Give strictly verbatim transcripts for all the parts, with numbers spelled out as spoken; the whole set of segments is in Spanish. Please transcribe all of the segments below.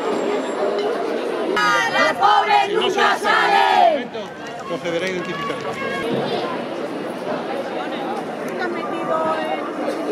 ¡Las pobres nunca salen! Procederá a identificar. Está metido en...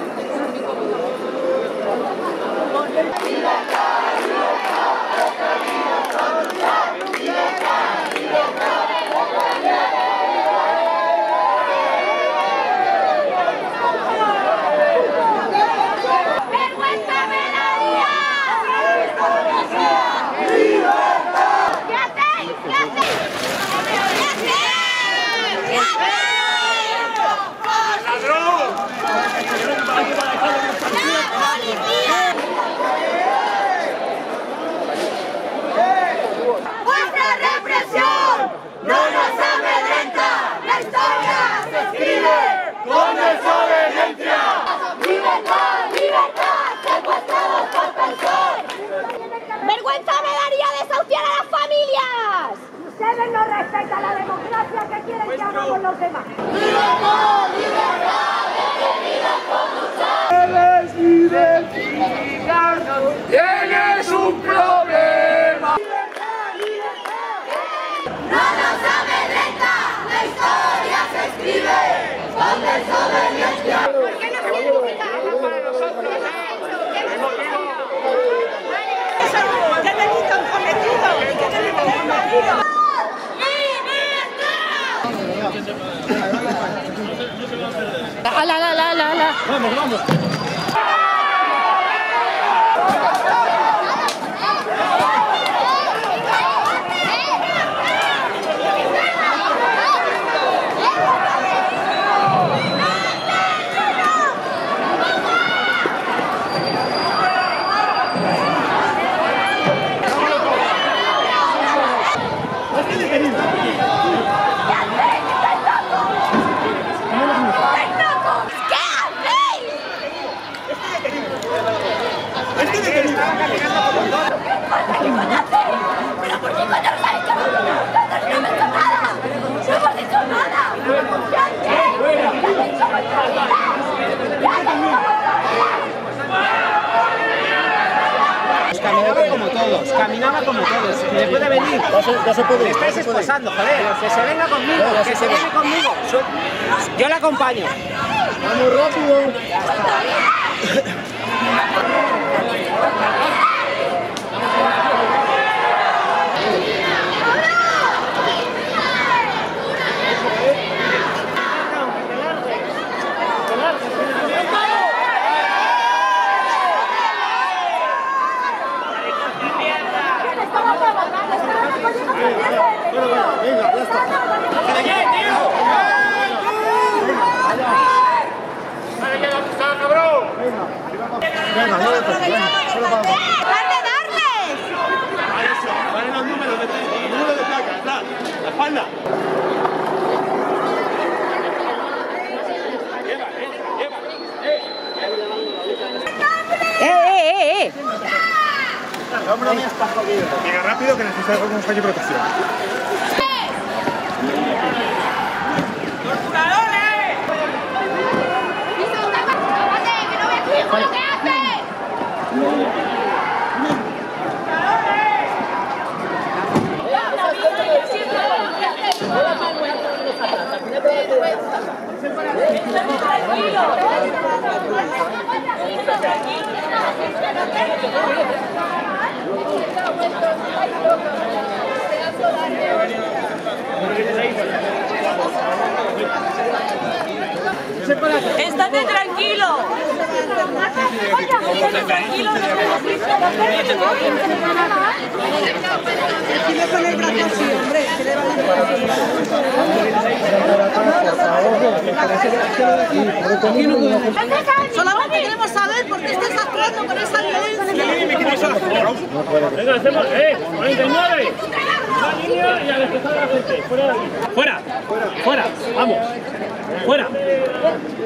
¡Vergüenza me daría desahuciar a las familias! Ustedes no respetan la democracia que quieren que hagamos los demás. ¡Libertad, libertad! ¡Bienvenidos con Debes identificarnos. ¡Tienes un problema! ¡Libertad, libertad! ¡No nos amedrenta! ¡La historia se escribe con desobediencia! ¿Por qué no quieren visitarnos para nosotros? ¿Qué delito han cometido? ¿Qué delito han cometido? ¡Ala, la, la, la, la! Vamos, vamos. Caminaba como todos, caminaba como todos. ¿Me puede venir? Ya se, ya se puede. Me estáis esposando, joder. Que se venga conmigo, que se viene conmigo. Yo la acompaño. Vamos rápido. Venga, no le toques, venga, solo vamos. ¡Darle, darles! Vale, eso, vale los números de los números de placa, atrás, la espalda. Lleva, lleva, ¡Eh, eh, eh! eh. Hombre, me está jodido. Venga, rápido que necesitamos un fallo de protección. ¡Estate tranquilo! ¡Estate tranquilo! Con el brazo así, hombre. Solamente queremos saber por qué estás actuando con esa violencia. Venga, hacemos, eh, cuarenta y nueve. La línea y a despejar a la gente. Fuera de aquí. Fuera, fuera, vamos. Fuera.